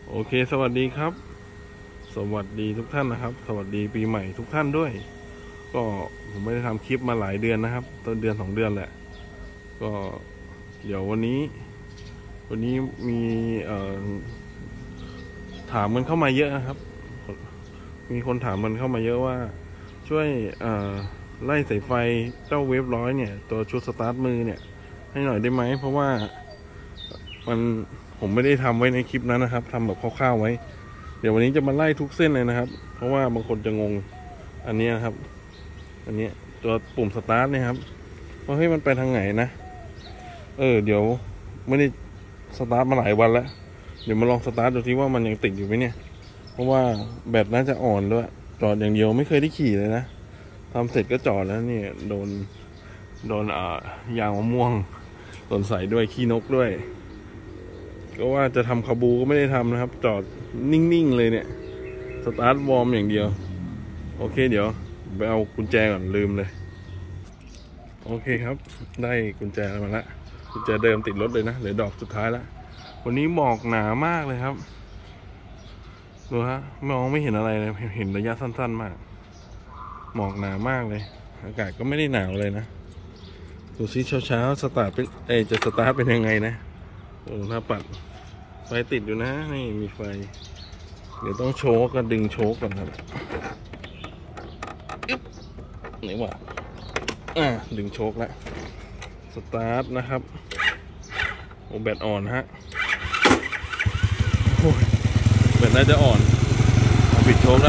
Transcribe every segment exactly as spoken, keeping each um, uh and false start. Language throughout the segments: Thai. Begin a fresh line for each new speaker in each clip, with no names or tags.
โอเคสวัสดีครับสวัสดีทุกท่านนะครับสวัสดีปีใหม่ทุกท่านด้วยก็ผมไม่ได้ทำคลิปมาหลายเดือนนะครับต้นเดือนสองเดือนแหละก็เดี๋ยววันนี้วันนี้มีเอ่อถามมันเข้ามาเยอะนะครับมีคนถามมันเข้ามาเยอะว่าช่วยเอ่อไล่สายไฟเจ้าเวฟร้อยเนี่ยตัวชุดสตาร์ทมือเนี่ยให้หน่อยได้ไหมเพราะว่ามันผมไม่ได้ทำไว้ในคลิปนั้นนะครับทำแบบคร่าวๆไว้เดี๋ยววันนี้จะมาไล่ทุกเส้นเลยนะครับเพราะว่าบางคนจะงงอันนี้นะครับอันนี้ตัวปุ่มสตาร์ทเนี่ยครับว่าเฮ้ยมันไปทางไหนนะเออเดี๋ยวไม่ได้สตาร์ทมาหลายวันแล้วเดี๋ยวมาลองสตาร์ทดูที่ว่ามันยังติดอยู่ไหมเนี่ยเพราะว่าแบตน่าจะอ่อนด้วยจอดอย่างเดียวไม่เคยได้ขี่เลยนะทำเสร็จก็จอดแล้วเนี่ยโดนโดนอ่ายางมะม่วงโดนใส่ด้วยขี้นกด้วยก็ว่าจะทำคาบูก็ไม่ได้ทำนะครับจอดนิ่งๆเลยเนี่ยสตาร์ทวอร์มอย่างเดียวโอเคเดี๋ยวไปเอากุญแจก่อนลืมเลยโอเคครับได้กุญแจมาแล้วกุญแจเดิมติดรถเลยนะเหลือดอกสุดท้ายแล้ววันนี้หมอกหนามากเลยครับดูฮะมองไม่เห็นอะไรเลยเห็นระยะสั้นๆมากหมอกหนามากเลยอากาศก็ไม่ได้หนาวเลยนะดูซิเช้าๆสตาร์ทเป็นเอจะสตาร์ทเป็นยังไงนะโอ้ถ้าปัดไฟติดอยู่นะนี่มีไฟเดี๋ยวต้องโชกก็ดึงโชกก่อนครับไหนวะอ่าดึงโชกแล้วสตาร์ทนะครับโอ้แบตอ่อนฮะโอ้ยแบตน่าจะอ่อนปิดโชกได้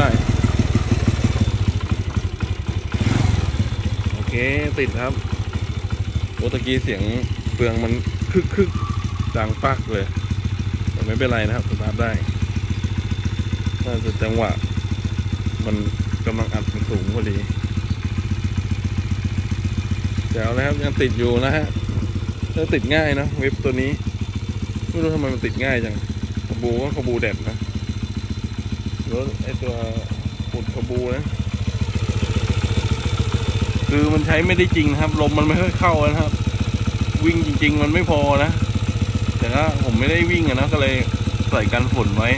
โอเคติดครับโอตะกี้เสียงเปลืองมันคึกคึกดังปักเลยแต่ไม่เป็นไรนะครับสตาร์ทได้น่าจะจังหวะมันกำลังอัดมันสูงพอดีแจ๋วแล้วครับยังติดอยู่นะฮะถ้าติดง่ายนะเว็บตัวนี้ไม่รู้ทำไมมันติดง่ายจังขบูก็ขบูแดดนะรถไอตัวปุดขบูนะคือมันใช้ไม่ได้จริงนะครับลมมันไม่ค่อยเข้านะครับวิ่งจริงๆมันไม่พอนะแต่ถ้าผมไม่ได้วิ่งนะก็เลยใส่กันฝุ่นไว้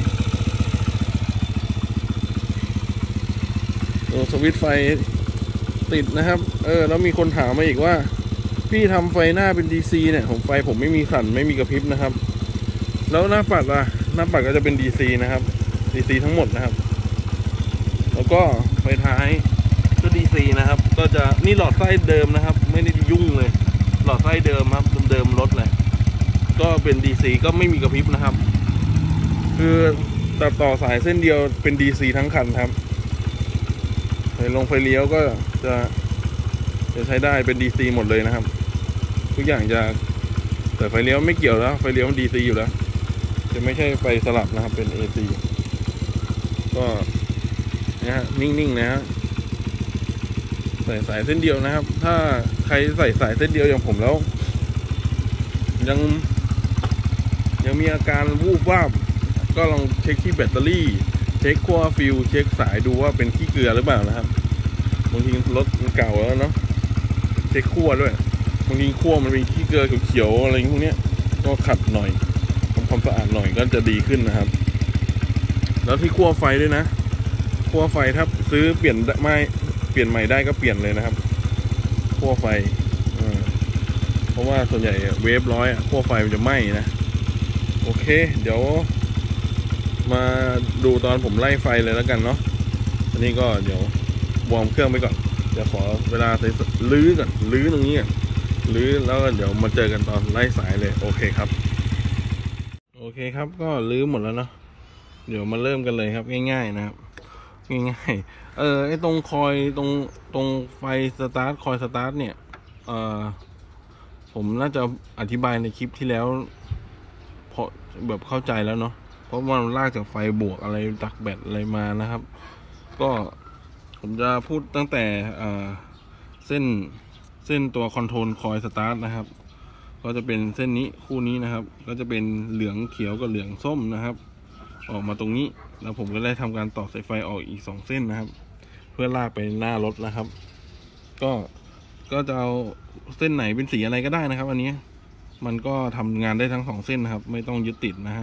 ตัวสวิตช์ไฟติดนะครับเออแล้วมีคนถามมาอีกว่าพี่ทำไฟหน้าเป็น ดี ซี เนี่ยผมไฟผมไม่มีสั่นไม่มีกระพริบนะครับแล้วหน้าปัดอ่ะหน้าปัดก็จะเป็น ดี ซี นะครับ ดี ซี ทั้งหมดนะครับแล้วก็ไฟท้ายก็ ดี ซี นะครับก็จะนี่หลอดไส้เดิมนะครับไม่ได้ยุ่งเลยหลอดไส้เดิมครับเดิมๆรถเลยก็เป็น ดี ซี ก็ไม่มีกระพริบนะครับคือตัดต่อสายเส้นเดียวเป็น ดี ซี ทั้งคันครับไฟลงไฟเลี้ยวก็จะจะใช้ได้เป็น ดี ซี หมดเลยนะครับทุกอย่างจะแต่ไฟเลี้ยวไม่เกี่ยวแล้วไฟเลี้ยวมัน ดี ซี อยู่แล้วจะไม่ใช่ไฟสลับนะครับเป็น เอ ซี ก็นะฮะนิ่งๆนะฮะใส่สายเส้นเดียวนะครับถ้าใครใส่สายเส้นเดียวอย่างผมแล้วยังยังมีอาการวูบวาบก็ลองเช็คที่แบตเตอรี่เช็คขั้วฟิวเช็คสายดูว่าเป็นขี้เกลือหรือเปล่านะครับบางทีรถมันเก่าแล้วเนาะเช็คขั้วด้วยบางทีขั้วมันเป็นขี้เกลือเขียวๆอะไรพวกนี้ก็ขัดหน่อยทำความสะอาดหน่อยก็จะดีขึ้นนะครับแล้วที่ขั้วไฟด้วยนะขั้วไฟถ้าซื้อเปลี่ยนไม่เปลี่ยนใหม่ได้ก็เปลี่ยนเลยนะครับขั้วไฟเพราะว่าส่วนใหญ่เวฟร้อยขั้วไฟมันจะไหม้นะโอเคเดี๋ยวมาดูตอนผมไล่ไฟเลยแล้วกันเนาะอันนี้ก็เดี๋ยววอร์มเครื่องไปก่อนจะขอเวลาลื้อก่อนลื้อตรงนี้ก่อนลื้อแล้วเดี๋ยวมาเจอกันตอนไล่สายเลยโอเคครับโอเคครับก็ลื้อหมดแล้วเนาะเดี๋ยวมาเริ่มกันเลยครับง่ายๆนะครับง่ายๆเออไอตรงคอยตรงตรงไฟสตาร์ทคอยสตาร์ทเนี่ยเออผมน่าจะอธิบายในคลิปที่แล้วพอแบบเข้าใจแล้วเนาะเพราะมันลากจากไฟบวกอะไรจากแบตอะไรมานะครับก็ผมจะพูดตั้งแต่เส้นเส้นตัวคอนโทรลคอยสตาร์ทนะครับก็จะเป็นเส้นนี้คู่นี้นะครับก็จะเป็นเหลืองเขียวกับเหลืองส้มนะครับออกมาตรงนี้แล้วผมก็ได้ทำการต่อสายไฟออกอีกสองเส้นนะครับเพื่อลากไปหน้ารถนะครับก็ก็จะเอาเส้นไหนเป็นสีอะไรก็ได้นะครับอันนี้มันก็ทำงานได้ทั้งสองเส้นนะครับไม่ต้องยึดติดนะฮะ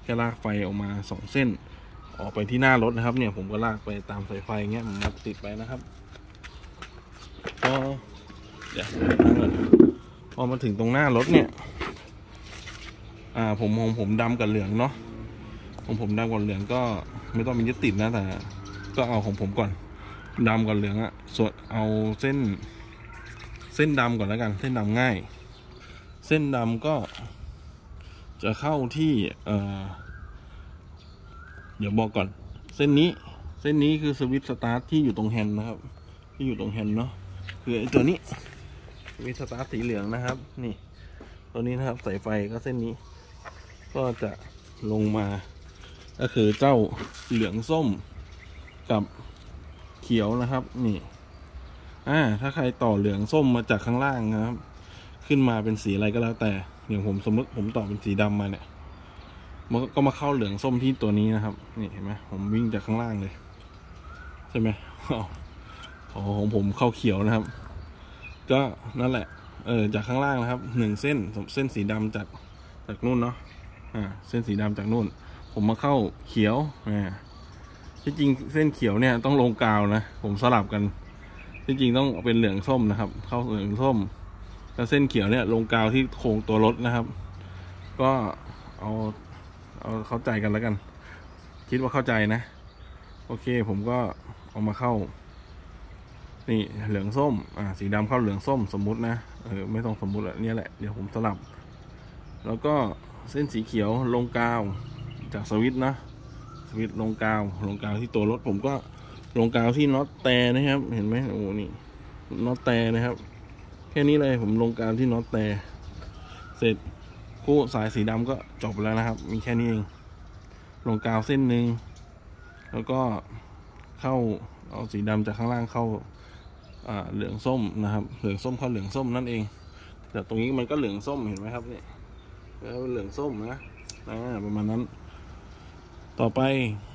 แค่ลากไฟออกมาสองเส้นออกไปที่หน้ารถนะครับเนี่ยผมก็ลากไปตามสายไฟเงี้ยผมมาติดไปนะครับพอเดี๋ยวตั้งก่อนพอมาถึงตรงหน้ารถเนี่ยอ่าผมของผมดำกับเหลืองเนาะของผมดำกับเหลืองก็ไม่ต้องมียึดติดนะแต่ก็เอาของผมก่อนดำกับเหลืองอะส่วนเอาเส้นเส้นดำก่อนแล้วกันเส้นดำง่ายเส้นดำก็จะเข้าที่เอ่อเดี๋ยวบอกก่อนเส้นนี้เส้นนี้คือสวิตช์สตาร์ทที่อยู่ตรงแฮนด์นะครับที่อยู่ตรงแฮนด์เนาะคือไอ้ตัวนี้สวิตช์สตาร์ทสีเหลืองนะครับนี่ตัวนี้นะครับสายไฟก็เส้นนี้ก็จะลงมาก็คือเจ้าเหลืองส้มกับเขียวนะครับนี่อ่าถ้าใครต่อเหลืองส้มมาจากข้างล่างนะครับขึ้นมาเป็นสีอะไรก็แล้วแต่อย่างผมสมมติผมต่อเป็นสีดำมาเนี่ยมันก็มาเข้าเหลืองส้มที่ตัวนี้นะครับนี่เห็นไหมผมวิ่งจากข้างล่างเลยใช่ไหมอ๋อของผมเข้าเขียวนะครับก็นั่นแหละเออจากข้างล่างนะครับหนึ่งเส้นเส้นสีดำจากจากนู่นเนาะอ่าเส้นสีดำจากนู่นผมมาเข้าเขียวอ่าที่จริงเส้นเขียวเนี่ยต้องลงกาวนะผมสลับกันที่จริงต้องเป็นเหลืองส้มนะครับเข้าเหลืองส้มแล้วเส้นเขียวเนี่ยลงกาวที่โครงตัวรถนะครับก็เอาเอาเข้าใจกันแล้วกันคิดว่าเข้าใจนะโอเคผมก็เอามาเข้านี่เหลืองส้มอ่าสีดำเข้าเหลืองส้มสมมุตินะเออไม่ต้องสมมุติละเนี่ยแหละเดี๋ยวผมสลับแล้วก็เส้นสีเขียวลงกาวจากสวิตช์นะสวิตช์ลงกาวลงกาวที่ตัวรถผมก็ลงกาวที่น็อตแต่นะครับเห็นไหมโอ้นี่น็อตแต่นะครับแค่นี้เลยผมลงกาวที่น็อตแต่เสร็จคู่สายสีดำก็จบแล้วนะครับมีแค่นี้เองลงกาวเส้นหนึ่งแล้วก็เข้าเอาสีดำจากข้างล่างเข้าอ่าเหลืองส้มนะครับเหลืองส้มเข้าเหลืองส้มนั่นเองแต่ตรงนี้มันก็เหลืองส้มเห็นไหมครับเนี่ยแล้วเหลืองส้มนะอ่าประมาณนั้นต่อไป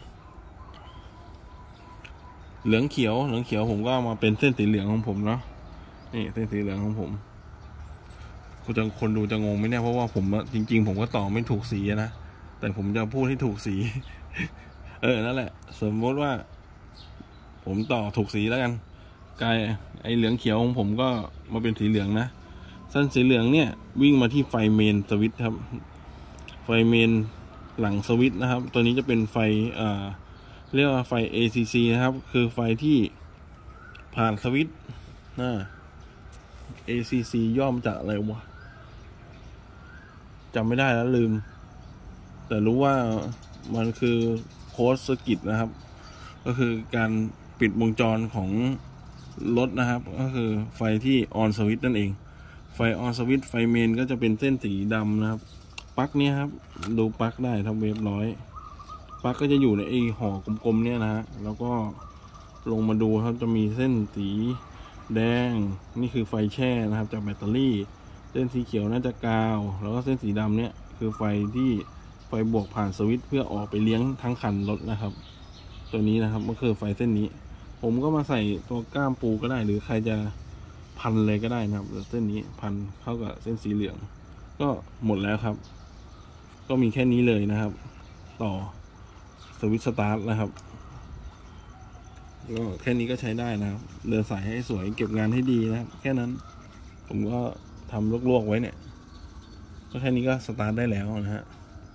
เหลืองเขียวเหลืองเขียวผมก็มาเป็นเส้นสีเหลืองของผมเนาะนี่เส้นสีเหลืองของผมคนจะคนดูจะงงไหมเนี่ยเพราะว่าผมจริงๆผมก็ต่อไม่ถูกสีนะแต่ผมจะพูดให้ถูกสี เออนั่นแหละสมมติว่าผมต่อถูกสีแล้วกันกลายไอ้เหลืองเขียวของผมก็มาเป็นสีเหลืองนะเส้นสีเหลืองเนี่ยวิ่งมาที่ไฟเมนสวิตช์ครับไฟเมนหลังสวิตช์นะครับตัวนี้จะเป็นไฟอ่าเรียกว่าไฟ เอ ซี ซี นะครับคือไฟที่ผ่านสวิตช์นะ เอ ซี ซี ย่อมาจากอะไรวะจำไม่ได้แล้วลืมแต่รู้ว่ามันคือโค้ดเซอร์กิตนะครับก็คือการปิดวงจรของรถนะครับก็คือไฟที่ออนสวิตช์นั่นเองไฟออนสวิตช์ไฟเมนก็จะเป็นเส้นสีดำนะครับปลั๊กนี้ครับดูปลั๊กได้ทำเวฟร้อยปลั๊กก็จะอยู่ในไอห่อกลมๆเนี่ยนะฮะแล้วก็ลงมาดูครับจะมีเส้นสีแดงนี่คือไฟแช่นะครับจากแบตเตอรี่เส้นสีเขียวน่าจะกาวแล้วก็เส้นสีดำเนี่ยคือไฟที่ไฟบวกผ่านสวิตช์เพื่อออกไปเลี้ยงทั้งคันรถนะครับตัวนี้นะครับก็คือไฟเส้นนี้ผมก็มาใส่ตัวก้ามปูก็ได้หรือใครจะพันเลยก็ได้นะครับเส้นนี้พันเข้ากับเส้นสีเหลืองก็หมดแล้วครับก็มีแค่นี้เลยนะครับต่อสวิตช์สตาร์ทนะครับก็แค่นี้ก็ใช้ได้นะครับเดินสายให้สวยเก็บงานให้ดีนะครับแค่นั้นผมก็ทำลวกๆไว้เนี่ยก็แค่นี้ก็สตาร์ทได้แล้วนะฮะ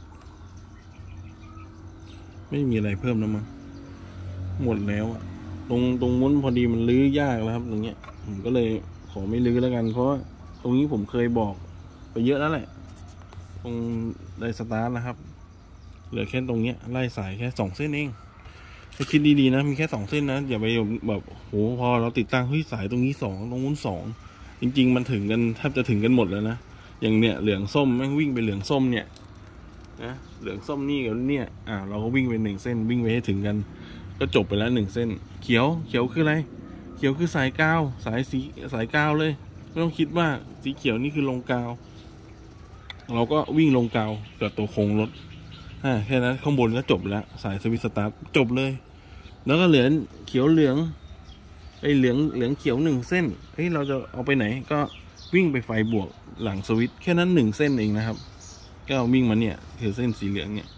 ไม่มีอะไรเพิ่มแล้วมั้งหมดแล้วอะตรงตรงมุ้นพอดีมันลื้อยากแล้วครับตรงเนี้ยผมก็เลยขอไม่ลื้อแล้วกันเพราะว่าตรงนี้ผมเคยบอกไปเยอะแล้วแหละตรงไดสตาร์ทนะครับเหลือแค่ตรงเนี้ยไล่สายแค่สองเส้นเองให้คิดดีๆนะมีแค่สองเส้นนะอย่าไปแบบโหพอเราติดตั้งเฮ้ยสายตรงนี้สองตรงนู้นสองจริงๆมันถึงกันแทบจะถึงกันหมดแล้วนะอย่างเนี้ยเหลืองส้มแม่งวิ่งไปเหลืองส้มเนี่ยนะเหลืองส้มนี่กับเนี่ยอ่าเราก็วิ่งไปหนึ่งเส้นวิ่งไปให้ถึงกันก็จบไปแล้วหนึ่งเส้นเขียวเขียวคืออะไรเขียวคือสายกาวสายสีสายกาวเลยไม่ต้องคิดว่าสีเขียวนี่คือลงกาวเราก็วิ่งลงกาวกับตัวโครงรถอ่าแค่นั้นข้างบนก็จบแล้วสายสวิตช์สตาร์ทจบเลยแล้วก็เหลือเขียวเหลืองไอ้เหลืองเหลืองเขียวหนึ่งเส้นเฮ้ยเราจะเอาไปไหนก็วิ่งไปไฟบวกหลังสวิตช์แค่นั้นหนึ่งเส้นเองนะครับก็วิ่งมาเนี่ยคือเส้นสีเหลืองเนี่ย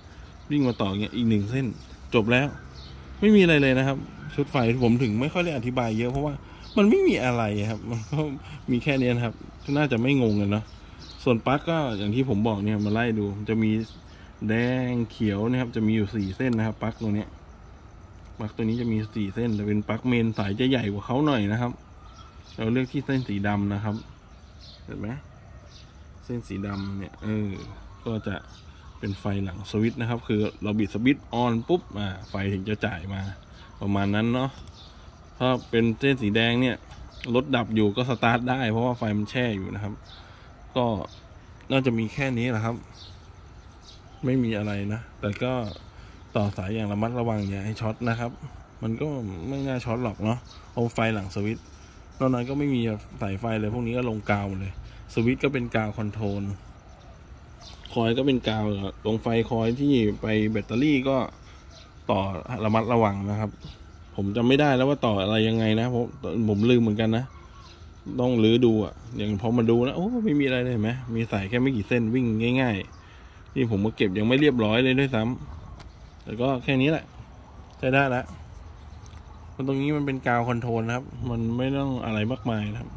วิ่งมาต่อเงี้ยอีกหนึ่งเส้นจบแล้วไม่มีอะไรเลยนะครับชุดไฟผมถึงไม่ค่อยได้อธิบายเยอะเพราะว่ามันไม่มีอะไรครับมันก็มีแค่นี้นะครับน่าจะไม่งงกันเนาะส่วนปลั๊กก็อย่างที่ผมบอกเนี่ยมาไล่ดูจะมีแดงเขียวนะครับจะมีอยู่สี่เส้นนะครับปลั๊กตัวเนี้ยปลั๊กตัวนี้จะมีสี่เส้นแต่เป็นปลั๊กเมนสายจะใหญ่กว่าเขาหน่อยนะครับเราเลือกที่เส้นสีดำนะครับเห็นไหมเส้นสีดำเนี่ยเออก็จะเป็นไฟหลังสวิตช์นะครับคือเราบิดสวิตช์ออนปุ๊บอ่าไฟถึงจะจ่ายมาประมาณนั้นเนาะถ้าเป็นเส้นสีแดงเนี่ยรถดับอยู่ก็สตาร์ทได้เพราะว่าไฟมันแช่อยู่นะครับก็น่าจะมีแค่นี้แหละครับไม่มีอะไรนะแต่ก็ต่อสายอย่างระมัดระวังอย่าให้ช็อตนะครับมันก็ไม่น่าช็อตหรอกเนาะเอาไฟหลังสวิตช์นอกนั้นก็ไม่มีสายไฟเลยพวกนี้ก็ลงกาวเลยสวิตช์ก็เป็นกาวคอนโทรลคอยก็เป็นกาวตรงไฟคอยที่ไปแบตเตอรี่ก็ต่อระมัดระวังนะครับผมจำไม่ได้แล้วว่าต่ออะไรยังไงนะผมผมลืมเหมือนกันนะต้องลื้อดูอ่ะอย่างพอมาดูนะโอ้ไม่มีอะไรเลยเห็นไหมมีสายแค่ไม่กี่เส้นวิ่งง่ายๆที่ผมมาเก็บยังไม่เรียบร้อยเลยด้วยซ้ำแต่ก็แค่นี้แหละใช้ได้แล้วตรงนี้มันเป็นกาวคอนโทรลนะครับมันไม่ต้องอะไรมากมายนะครับ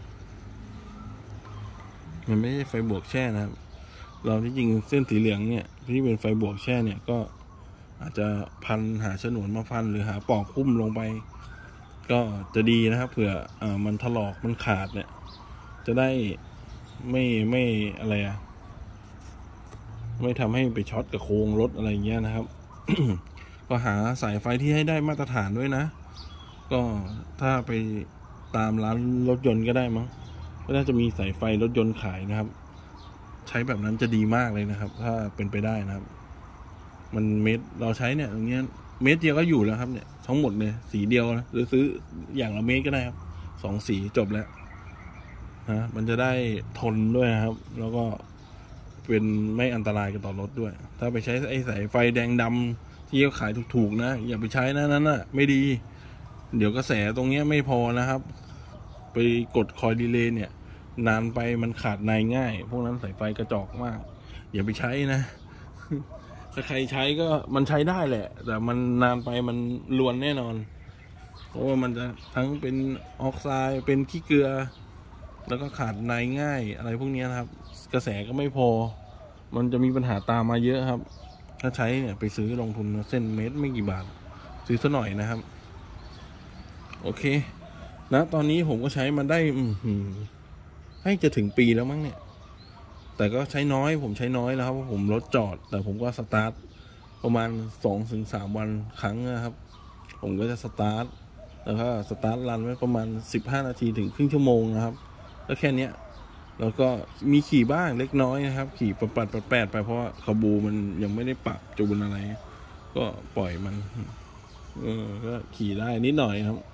มันไม่ใช่ไฟบวกแช่นะครับเราที่จริงเส้นสีเหลืองเนี่ยที่เป็นไฟบวกแช่เนี่ยก็อาจจะพันหาฉนวนมาพันหรือหาปอกคุ้มลงไปก็จะดีนะครับเผื่ออ่ามันถลอกมันขาดเนี่ยจะได้ไม่ไม่อะไรอะไม่ทำให้ไปช็อตกับโครงรถอะไรเงี้ยนะครับ ก็หาสายไฟที่ให้ได้มาตรฐานด้วยนะก็ถ้าไปตามร้านรถยนต์ก็ได้มั้งก็น่าจะมีสายไฟรถยนต์ขายนะครับใช้แบบนั้นจะดีมากเลยนะครับถ้าเป็นไปได้นะครับมันเม็ดเราใช้เนี่ยตรงนี้เม็ดเดียวก็อยู่แล้วครับเนี่ยทั้งหมดเนี่ยสีเดียวนะหรือซื้ออย่างละเม็ดก็ได้ครับสองสีจบแล้วนะมันจะได้ทนด้วยนะครับแล้วก็เป็นไม่อันตรายกับต่อรถด้วยถ้าไปใช้ไอ้สายไฟแดงดำที่เขาขายถูกๆนะอย่าไปใช้นะนั้นน่ะไม่ดีเดี๋ยวกระแสตรงนี้ไม่พอนะครับไปกดคอยดีเลย์เนี่ยนานไปมันขาดในง่ายพวกนั้นสายไฟกระจอกมากอย่าไปใช้นะ ถ้าใครใช้ก็มันใช้ได้แหละแต่มันนานไปมันลวนแน่นอนเพราะว่ามันจะทั้งเป็นออกไซด์เป็นขี้เกลือแล้วก็ขาดในง่ายอะไรพวกนี้นะครับกระแสก็ไม่พอมันจะมีปัญหาตามมาเยอะครับถ้าใช้เนี่ยไปซื้อลงทุนเส้นเมตรไม่กี่บาทซื้อซะหน่อยนะครับโอเคนะตอนนี้ผมก็ใช้มันได้ให้จะถึงปีแล้วมั้งเนี่ยแต่ก็ใช้น้อยผมใช้น้อยแล้วครับเพราะผมรถจอดแต่ผมก็สตาร์ทประมาณสองถึงสามวันครั้งนะครับผมก็จะสตาร์ทแล้วก็สตาร์ทรันไว้ประมาณสิบห้านาทีถึงครึ่งชั่วโมงนะครับแล้วแค่นี้แล้วก็มีขี่บ้างเล็กน้อยนะครับขี่ปัดปัดปัดแปดไปเพราะว่าคาบูมันยังไม่ได้ปรับจูนอะไรก็ปล่อยมันเออก็ขี่ได้นิดหน่อยครับ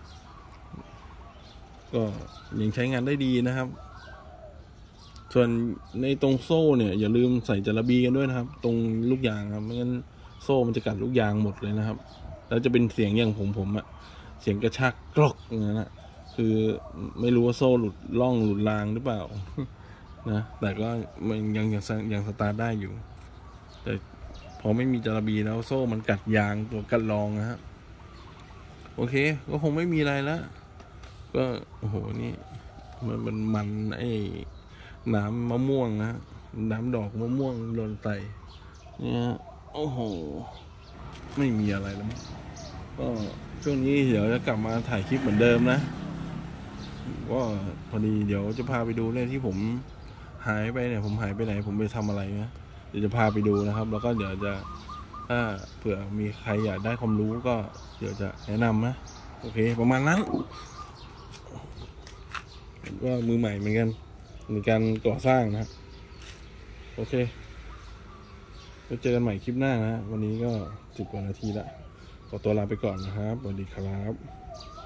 ก็ยังใช้งานได้ดีนะครับส่วนในตรงโซ่เนี่ยอย่าลืมใส่จระบีกันด้วยนะครับตรงลูกยางครับไม่งั้นโซ่มันจะกัดลูกยางหมดเลยนะครับแล้วจะเป็นเสียงอย่างผมผมอะเสียงกระชากกรอกอย่างนั้นอะคือไม่รู้ว่าโซ่หลุดล่องหลุดรางหรือเปล่า นะแต่ก็มันยังยังยังสตาร์ทได้อยู่แต่พอไม่มีจระบีแล้วโซ่มันกัดยางตัวกัดรองนะฮะโอเคก็คงไม่มีอะไรแล้วก็โอ้โหนี่มันมันมันไอ้น้ำมะม่วงนะน้ำดอกมะม่วงหล่นใส่เนี่ยโอ้โหไม่มีอะไรแล้วก็ช่วงนี้เดี๋ยวจะกลับมาถ่ายคลิปเหมือนเดิมนะก็พอดีเดี๋ยวจะพาไปดูเรื่องที่ผมหายไปเนี่ยผมหายไปไหนผมไปทำอะไรนะเดี๋ยวจะพาไปดูนะครับแล้วก็เดี๋ยวจะถ้าเผื่อมีใครอยากได้ความรู้ก็เดี๋ยวจะแนะนำนะโอเคประมาณนั้นก็มือใหม่เหมือนกันในการก่อสร้างนะโอเคไว้เจอกันใหม่คลิปหน้านะวันนี้ก็สิบกว่านาทีละขอตัวลาไปก่อนนะครับสวัสดีครับ